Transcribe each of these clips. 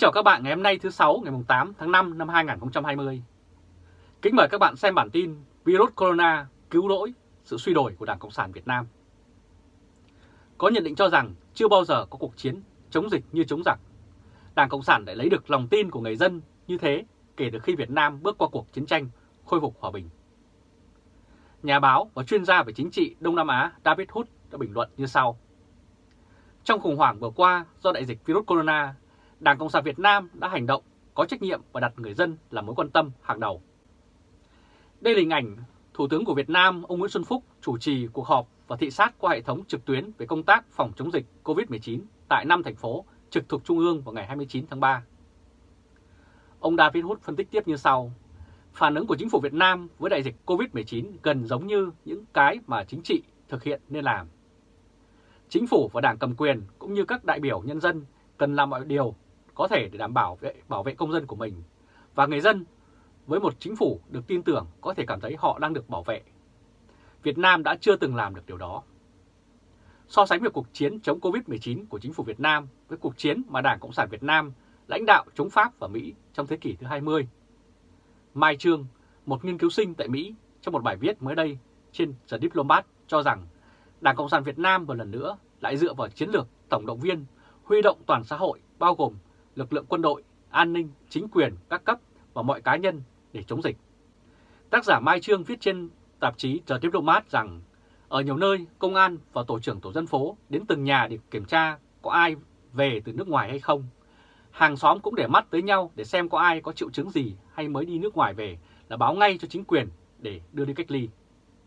chào các bạn ngày hôm nay thứ Sáu ngày 8 tháng 5 năm 2020. Kính mời các bạn xem bản tin Virus Corona cứu rỗi sự suy đồi của Đảng Cộng sản Việt Nam. Có nhận định cho rằng chưa bao giờ có cuộc chiến chống dịch như chống giặc. Đảng Cộng sản đã lấy được lòng tin của người dân như thế kể từ khi Việt Nam bước qua cuộc chiến tranh khôi phục hòa bình. Nhà báo và chuyên gia về chính trị Đông Nam Á David Hood đã bình luận như sau. Trong khủng hoảng vừa qua do đại dịch virus corona, Đảng Cộng sản Việt Nam đã hành động có trách nhiệm và đặt người dân là mối quan tâm hàng đầu. Đây là hình ảnh Thủ tướng của Việt Nam ông Nguyễn Xuân Phúc chủ trì cuộc họp và thị sát qua hệ thống trực tuyến về công tác phòng chống dịch COVID-19 tại 5 thành phố trực thuộc Trung ương vào ngày 29 tháng 3. Ông David Hood phân tích tiếp như sau. Phản ứng của chính phủ Việt Nam với đại dịch COVID-19 gần giống như những cái mà chính trị thực hiện nên làm. Chính phủ và đảng cầm quyền cũng như các đại biểu nhân dân cần làm mọi điều có thể để đảm bảo vệ công dân của mình. Và người dân với một chính phủ được tin tưởng có thể cảm thấy họ đang được bảo vệ. Việt Nam đã chưa từng làm được điều đó. So sánh với cuộc chiến chống Covid-19 của chính phủ Việt Nam với cuộc chiến mà Đảng Cộng sản Việt Nam lãnh đạo chống Pháp và Mỹ trong thế kỷ thứ 20. Mai Trương, một nghiên cứu sinh tại Mỹ, trong một bài viết mới đây trên The Diplomat cho rằng Đảng Cộng sản Việt Nam một lần nữa lại dựa vào chiến lược tổng động viên, huy động toàn xã hội bao gồm lực lượng quân đội, an ninh, chính quyền, các cấp và mọi cá nhân để chống dịch. Tác giả Mai Trương viết trên tạp chí The Diplomat rằng ở nhiều nơi, công an và tổ trưởng tổ dân phố đến từng nhà để kiểm tra có ai về từ nước ngoài hay không. Hàng xóm cũng để mắt tới nhau để xem có ai có triệu chứng gì hay mới đi nước ngoài về là báo ngay cho chính quyền để đưa đi cách ly.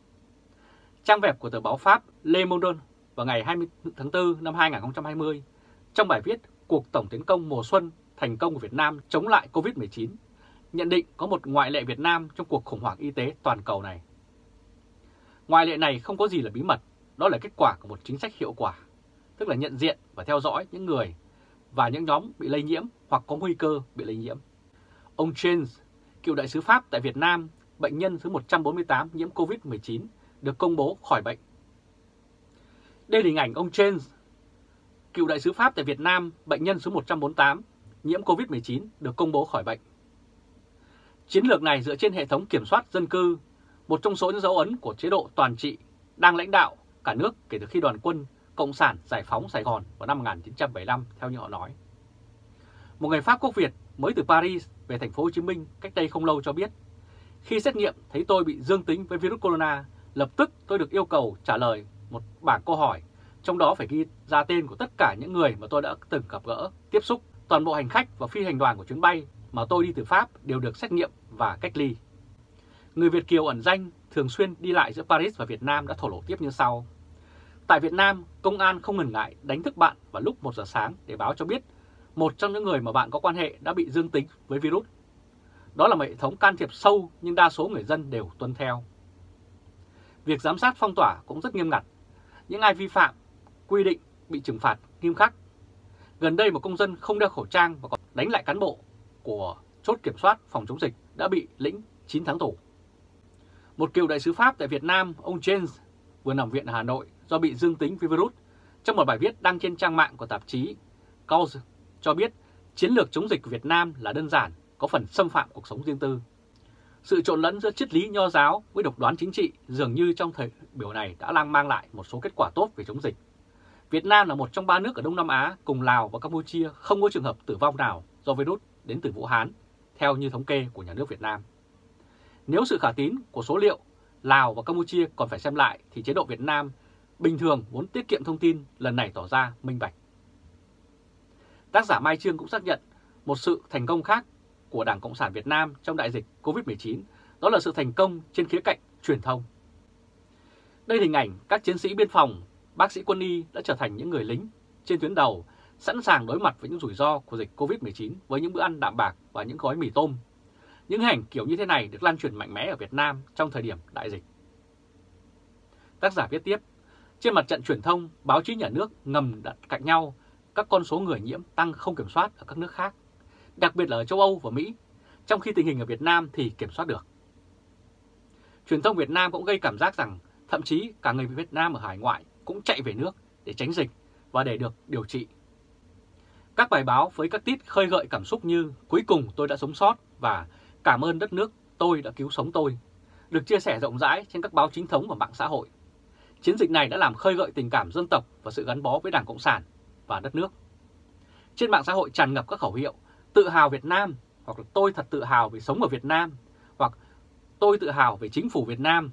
Trang web của tờ báo Pháp Le Monde vào ngày 20 tháng 4 năm 2020, trong bài viết Cuộc tổng tiến công mùa xuân thành công của Việt Nam chống lại Covid-19, nhận định có một ngoại lệ Việt Nam trong cuộc khủng hoảng y tế toàn cầu này. Ngoại lệ này không có gì là bí mật, đó là kết quả của một chính sách hiệu quả, tức là nhận diện và theo dõi những người và những nhóm bị lây nhiễm hoặc có nguy cơ bị lây nhiễm. Ông James, cựu đại sứ Pháp tại Việt Nam, bệnh nhân thứ 148 nhiễm Covid-19, được công bố khỏi bệnh. Đây là hình ảnh ông James, cựu đại sứ Pháp tại Việt Nam, bệnh nhân số 148, nhiễm Covid-19, được công bố khỏi bệnh. Chiến lược này dựa trên hệ thống kiểm soát dân cư, một trong số những dấu ấn của chế độ toàn trị đang lãnh đạo cả nước kể từ khi đoàn quân Cộng sản giải phóng Sài Gòn vào năm 1975, theo như họ nói. Một người Pháp gốc Việt mới từ Paris về thành phố Hồ Chí Minh cách đây không lâu cho biết, khi xét nghiệm thấy tôi bị dương tính với virus corona, lập tức tôi được yêu cầu trả lời một bảng câu hỏi, trong đó phải ghi ra tên của tất cả những người mà tôi đã từng gặp gỡ, tiếp xúc. Toàn bộ hành khách và phi hành đoàn của chuyến bay mà tôi đi từ Pháp đều được xét nghiệm và cách ly. Người Việt kiều ẩn danh thường xuyên đi lại giữa Paris và Việt Nam đã thổ lộ tiếp như sau. Tại Việt Nam, công an không ngần ngại đánh thức bạn vào lúc 1 giờ sáng để báo cho biết một trong những người mà bạn có quan hệ đã bị dương tính với virus. Đó là một hệ thống can thiệp sâu nhưng đa số người dân đều tuân theo. Việc giám sát phong tỏa cũng rất nghiêm ngặt. Những ai vi phạm quy định bị trừng phạt nghiêm khắc. Gần đây một công dân không đeo khẩu trang và còn đánh lại cán bộ của chốt kiểm soát phòng chống dịch đã bị lĩnh 9 tháng tù. Một cựu đại sứ Pháp tại Việt Nam, ông James, vừa nằm viện ở Hà Nội do bị dương tính với virus. Trong một bài viết đăng trên trang mạng của tạp chí Cause cho biết chiến lược chống dịch của Việt Nam là đơn giản, có phần xâm phạm cuộc sống riêng tư. Sự trộn lẫn giữa triết lý nho giáo với độc đoán chính trị dường như trong thời biểu này đã mang lại một số kết quả tốt về chống dịch. Việt Nam là một trong 3 nước ở Đông Nam Á cùng Lào và Campuchia không có trường hợp tử vong nào do virus đến từ Vũ Hán, theo như thống kê của nhà nước Việt Nam. Nếu sự khả tín của số liệu Lào và Campuchia còn phải xem lại thì chế độ Việt Nam bình thường muốn tiết kiệm thông tin lần này tỏ ra minh bạch. Tác giả Mai Trương cũng xác nhận một sự thành công khác của Đảng Cộng sản Việt Nam trong đại dịch Covid-19, đó là sự thành công trên khía cạnh truyền thông. Đây là hình ảnh các chiến sĩ biên phòng, bác sĩ quân y đã trở thành những người lính trên tuyến đầu, sẵn sàng đối mặt với những rủi ro của dịch Covid-19 với những bữa ăn đạm bạc và những gói mì tôm. Những hình ảnh kiểu như thế này được lan truyền mạnh mẽ ở Việt Nam trong thời điểm đại dịch. Tác giả viết tiếp, trên mặt trận truyền thông, báo chí nhà nước ngầm đặt cạnh nhau các con số người nhiễm tăng không kiểm soát ở các nước khác, đặc biệt là ở châu Âu và Mỹ, trong khi tình hình ở Việt Nam thì kiểm soát được. Truyền thông Việt Nam cũng gây cảm giác rằng thậm chí cả người Việt Nam ở hải ngoại cũng chạy về nước để tránh dịch và để được điều trị. Các bài báo với các tít khơi gợi cảm xúc như "Cuối cùng tôi đã sống sót" và "Cảm ơn đất nước, tôi đã cứu sống tôi" được chia sẻ rộng rãi trên các báo chính thống và mạng xã hội. Chiến dịch này đã làm khơi gợi tình cảm dân tộc và sự gắn bó với Đảng Cộng sản và đất nước. Trên mạng xã hội tràn ngập các khẩu hiệu "Tự hào Việt Nam" hoặc là "Tôi thật tự hào vì sống ở Việt Nam" hoặc "Tôi tự hào về chính phủ Việt Nam".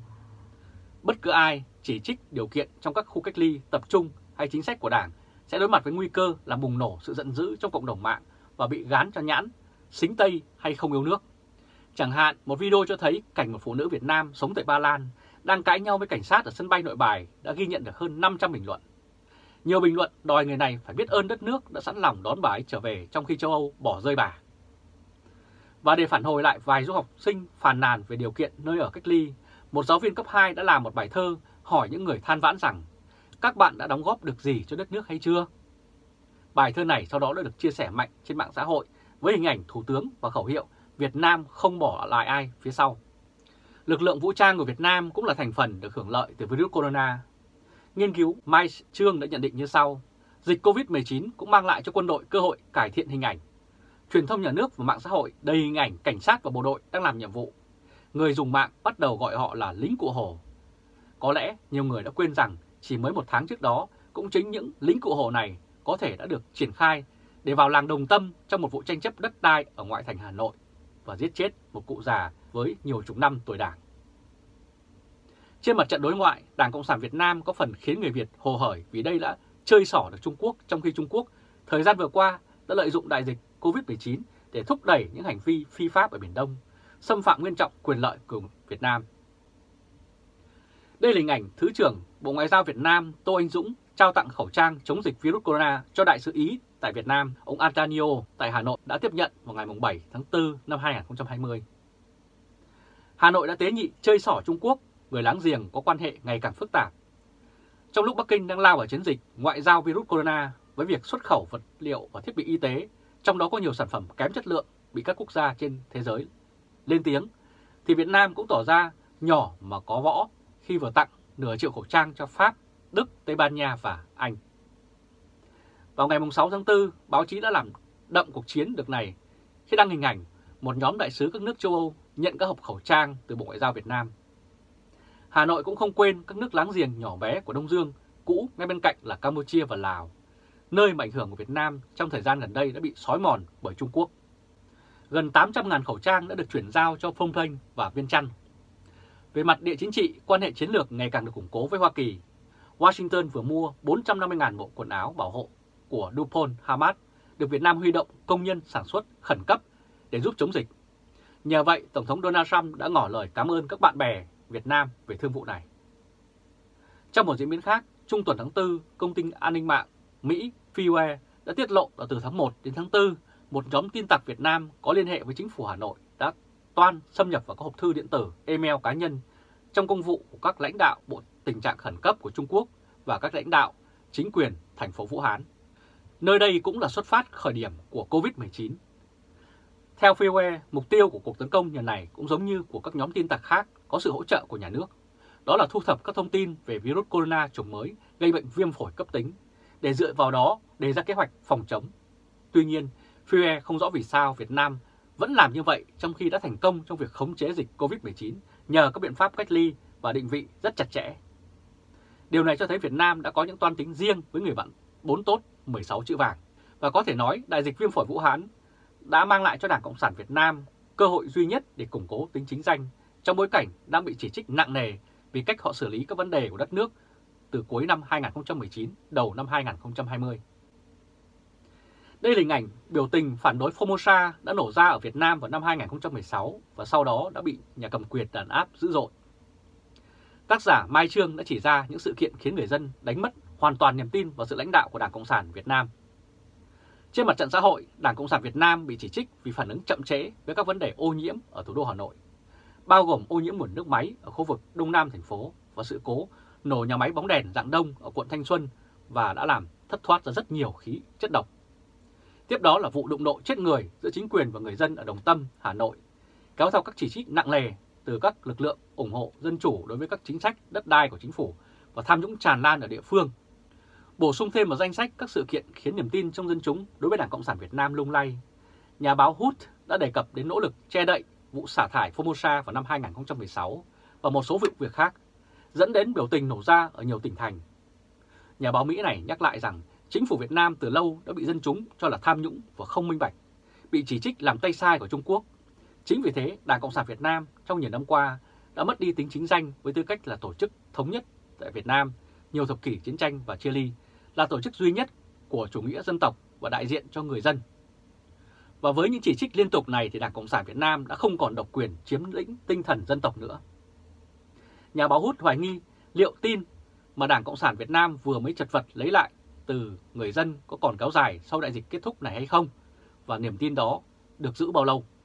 Bất cứ ai chỉ trích điều kiện trong các khu cách ly tập trung hay chính sách của Đảng sẽ đối mặt với nguy cơ làm bùng nổ sự giận dữ trong cộng đồng mạng và bị gán cho nhãn xính Tây hay không yêu nước. Chẳng hạn, một video cho thấy cảnh một phụ nữ Việt Nam sống tại Ba Lan đang cãi nhau với cảnh sát ở sân bay Nội Bài đã ghi nhận được hơn 500 bình luận. Nhiều bình luận đòi người này phải biết ơn đất nước đã sẵn lòng đón bà ấy trở về trong khi châu Âu bỏ rơi bà. Và để phản hồi lại vài du học sinh phàn nàn về điều kiện nơi ở cách ly, một giáo viên cấp 2 đã làm một bài thơ hỏi những người than vãn rằng các bạn đã đóng góp được gì cho đất nước hay chưa? Bài thơ này sau đó đã được chia sẻ mạnh trên mạng xã hội với hình ảnh Thủ tướng và khẩu hiệu Việt Nam không bỏ lại ai phía sau. Lực lượng vũ trang của Việt Nam cũng là thành phần được hưởng lợi từ virus corona. Nghiên cứu Mai Trương đã nhận định như sau: dịch Covid-19 cũng mang lại cho quân đội cơ hội cải thiện hình ảnh. Truyền thông nhà nước và mạng xã hội đầy hình ảnh cảnh sát và bộ đội đang làm nhiệm vụ. Người dùng mạng bắt đầu gọi họ là lính cụ Hồ. Có lẽ nhiều người đã quên rằng chỉ mới một tháng trước đó, cũng chính những lính cụ Hồ này có thể đã được triển khai để vào làng Đồng Tâm trong một vụ tranh chấp đất đai ở ngoại thành Hà Nội và giết chết một cụ già với nhiều chục năm tuổi Đảng. Trên mặt trận đối ngoại, Đảng Cộng sản Việt Nam có phần khiến người Việt hồ hởi vì đây đã chơi xỏ được Trung Quốc, trong khi Trung Quốc thời gian vừa qua đã lợi dụng đại dịch Covid-19 để thúc đẩy những hành vi phi pháp ở Biển Đông, xâm phạm nghiêm trọng quyền lợi của Việt Nam. Đây là hình ảnh Thứ trưởng Bộ Ngoại giao Việt Nam Tô Anh Dũng trao tặng khẩu trang chống dịch virus corona cho Đại sứ Ý tại Việt Nam, ông Antonio tại Hà Nội đã tiếp nhận vào ngày 7 tháng 4 năm 2020. Hà Nội đã tế nhị chơi xỏ Trung Quốc, người láng giềng có quan hệ ngày càng phức tạp. Trong lúc Bắc Kinh đang lao vào chiến dịch ngoại giao virus corona với việc xuất khẩu vật liệu và thiết bị y tế, trong đó có nhiều sản phẩm kém chất lượng bị các quốc gia trên thế giới lên tiếng, thì Việt Nam cũng tỏ ra nhỏ mà có võ khi vừa tặng nửa triệu khẩu trang cho Pháp, Đức, Tây Ban Nha và Anh. Vào ngày 6 tháng 4, báo chí đã làm đậm cuộc chiến được này khi đăng hình ảnh một nhóm đại sứ các nước châu Âu nhận các hộp khẩu trang từ Bộ Ngoại giao Việt Nam. Hà Nội cũng không quên các nước láng giềng nhỏ bé của Đông Dương cũ ngay bên cạnh là Campuchia và Lào, nơi mà ảnh hưởng của Việt Nam trong thời gian gần đây đã bị xói mòn bởi Trung Quốc. Gần 800.000 khẩu trang đã được chuyển giao cho Phnom Penh và Viêng Chăn. Về mặt địa chính trị, quan hệ chiến lược ngày càng được củng cố với Hoa Kỳ. Washington vừa mua 450.000 bộ quần áo bảo hộ của DuPont Hamad, được Việt Nam huy động công nhân sản xuất khẩn cấp để giúp chống dịch. Nhờ vậy, Tổng thống Donald Trump đã ngỏ lời cảm ơn các bạn bè Việt Nam về thương vụ này. Trong một diễn biến khác, trung tuần tháng 4, công ty an ninh mạng Mỹ FreeWare đã tiết lộ là từ tháng 1 đến tháng 4, một nhóm tin tặc Việt Nam có liên hệ với chính phủ Hà Nội đã toan xâm nhập vào các hộp thư điện tử, email cá nhân trong công vụ của các lãnh đạo Bộ Tình trạng Khẩn cấp của Trung Quốc và các lãnh đạo chính quyền thành phố Vũ Hán. Nơi đây cũng là xuất phát khởi điểm của Covid-19. Theo FreeWare, mục tiêu của cuộc tấn công lần này cũng giống như của các nhóm tin tặc khác có sự hỗ trợ của nhà nước. Đó là thu thập các thông tin về virus corona chủng mới gây bệnh viêm phổi cấp tính, để dựa vào đó đề ra kế hoạch phòng chống. Tuy nhiên, FreeWare không rõ vì sao Việt Nam vẫn làm như vậy trong khi đã thành công trong việc khống chế dịch Covid-19 nhờ các biện pháp cách ly và định vị rất chặt chẽ. Điều này cho thấy Việt Nam đã có những toan tính riêng với người bạn 4 tốt 16 chữ vàng. Và có thể nói đại dịch viêm phổi Vũ Hán đã mang lại cho Đảng Cộng sản Việt Nam cơ hội duy nhất để củng cố tính chính danh trong bối cảnh đang bị chỉ trích nặng nề vì cách họ xử lý các vấn đề của đất nước từ cuối năm 2019, đầu năm 2020. Đây là hình ảnh biểu tình phản đối Formosa đã nổ ra ở Việt Nam vào năm 2016 và sau đó đã bị nhà cầm quyền đàn áp dữ dội. Tác giả Mai Trương đã chỉ ra những sự kiện khiến người dân đánh mất hoàn toàn niềm tin vào sự lãnh đạo của Đảng Cộng sản Việt Nam. Trên mặt trận xã hội, Đảng Cộng sản Việt Nam bị chỉ trích vì phản ứng chậm trễ với các vấn đề ô nhiễm ở thủ đô Hà Nội, bao gồm ô nhiễm nguồn nước máy ở khu vực Đông Nam thành phố và sự cố nổ nhà máy bóng đèn dạng đông ở quận Thanh Xuân và đã làm thất thoát ra rất nhiều khí chất độc. Tiếp đó là vụ đụng độ chết người giữa chính quyền và người dân ở Đồng Tâm, Hà Nội, kéo theo các chỉ trích nặng nề từ các lực lượng ủng hộ dân chủ đối với các chính sách đất đai của chính phủ và tham nhũng tràn lan ở địa phương. Bổ sung thêm vào danh sách các sự kiện khiến niềm tin trong dân chúng đối với Đảng Cộng sản Việt Nam lung lay, nhà báo Hood đã đề cập đến nỗ lực che đậy vụ xả thải Formosa vào năm 2016 và một số vụ việc khác, dẫn đến biểu tình nổ ra ở nhiều tỉnh thành. Nhà báo Mỹ này nhắc lại rằng chính phủ Việt Nam từ lâu đã bị dân chúng cho là tham nhũng và không minh bạch, bị chỉ trích làm tay sai của Trung Quốc. Chính vì thế, Đảng Cộng sản Việt Nam trong nhiều năm qua đã mất đi tính chính danh với tư cách là tổ chức thống nhất tại Việt Nam nhiều thập kỷ chiến tranh và chia ly, là tổ chức duy nhất của chủ nghĩa dân tộc và đại diện cho người dân. Và với những chỉ trích liên tục này thì Đảng Cộng sản Việt Nam đã không còn độc quyền chiếm lĩnh tinh thần dân tộc nữa. Nhà báo Hút hoài nghi liệu tin mà Đảng Cộng sản Việt Nam vừa mới chật vật lấy lại từ người dân có còn kéo dài sau đại dịch kết thúc này hay không, và niềm tin đó được giữ bao lâu.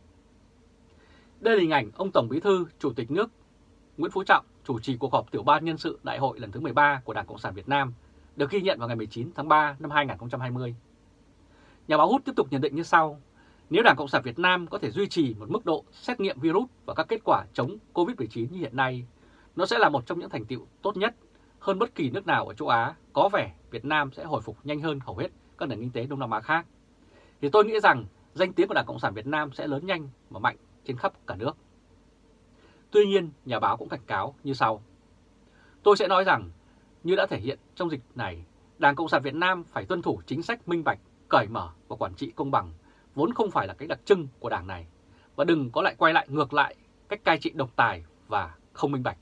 Đây là hình ảnh ông Tổng Bí thư Chủ tịch nước Nguyễn Phú Trọng chủ trì cuộc họp tiểu ban nhân sự Đại hội lần thứ 13 của Đảng Cộng sản Việt Nam, được ghi nhận vào ngày 19 tháng 3 năm 2020. Nhà báo Hút tiếp tục nhận định như sau: nếu Đảng Cộng sản Việt Nam có thể duy trì một mức độ xét nghiệm virus và các kết quả chống COVID-19 như hiện nay, nó sẽ là một trong những thành tựu tốt nhất hơn bất kỳ nước nào ở châu Á. Có vẻ Việt Nam sẽ hồi phục nhanh hơn hầu hết các nền kinh tế Đông Nam Á khác. Thì tôi nghĩ rằng danh tiếng của Đảng Cộng sản Việt Nam sẽ lớn nhanh và mạnh trên khắp cả nước. Tuy nhiên, nhà báo cũng cảnh cáo như sau: tôi sẽ nói rằng, như đã thể hiện trong dịch này, Đảng Cộng sản Việt Nam phải tuân thủ chính sách minh bạch, cởi mở và quản trị công bằng, vốn không phải là cái đặc trưng của đảng này, và đừng có lại quay lại ngược lại cách cai trị độc tài và không minh bạch.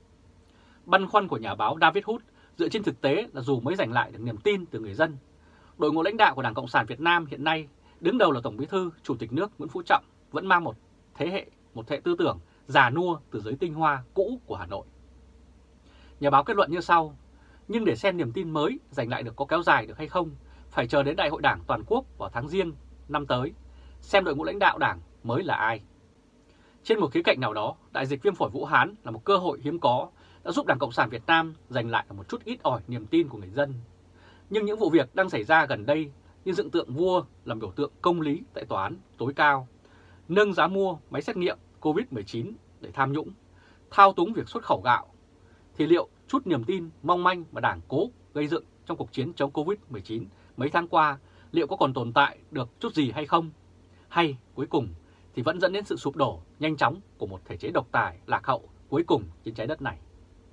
Băn khoăn của nhà báo David Hood dựa trên thực tế là dù mới giành lại được niềm tin từ người dân, đội ngũ lãnh đạo của Đảng Cộng sản Việt Nam hiện nay, đứng đầu là Tổng Bí thư Chủ tịch nước Nguyễn Phú Trọng, vẫn mang một hệ tư tưởng già nua từ giới tinh hoa cũ của Hà Nội. Nhà báo kết luận như sau: nhưng để xem niềm tin mới giành lại được có kéo dài được hay không, phải chờ đến Đại hội Đảng toàn quốc vào tháng Giêng năm tới, xem đội ngũ lãnh đạo Đảng mới là ai. Trên một khía cạnh nào đó, đại dịch viêm phổi Vũ Hán là một cơ hội hiếm có đã giúp Đảng Cộng sản Việt Nam giành lại một chút ít ỏi niềm tin của người dân. Nhưng những vụ việc đang xảy ra gần đây như dựng tượng vua làm biểu tượng công lý tại tòa án tối cao, nâng giá mua máy xét nghiệm COVID-19 để tham nhũng, thao túng việc xuất khẩu gạo, thì liệu chút niềm tin mong manh mà Đảng cố gây dựng trong cuộc chiến chống COVID-19 mấy tháng qua liệu có còn tồn tại được chút gì hay không? Hay cuối cùng thì vẫn dẫn đến sự sụp đổ nhanh chóng của một thể chế độc tài lạc hậu cuối cùng trên trái đất này.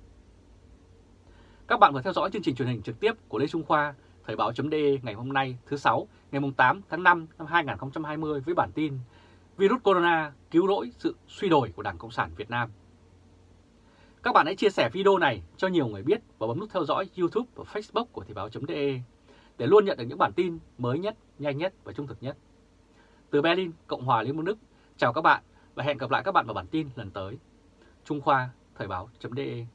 Các bạn vừa theo dõi chương trình truyền hình trực tiếp của Lê Trung Khoa, Thời báo.de ngày hôm nay thứ Sáu, ngày 8 tháng 5 năm 2020 với bản tin Virus Corona cứu rỗi sự suy đồi của Đảng Cộng sản Việt Nam. Các bạn hãy chia sẻ video này cho nhiều người biết và bấm nút theo dõi YouTube và Facebook của Thời báo.de để luôn nhận được những bản tin mới nhất, nhanh nhất và trung thực nhất. Từ Berlin, Cộng hòa Liên bang Đức, chào các bạn và hẹn gặp lại các bạn vào bản tin lần tới. Trung Khoa, Thời báo.de.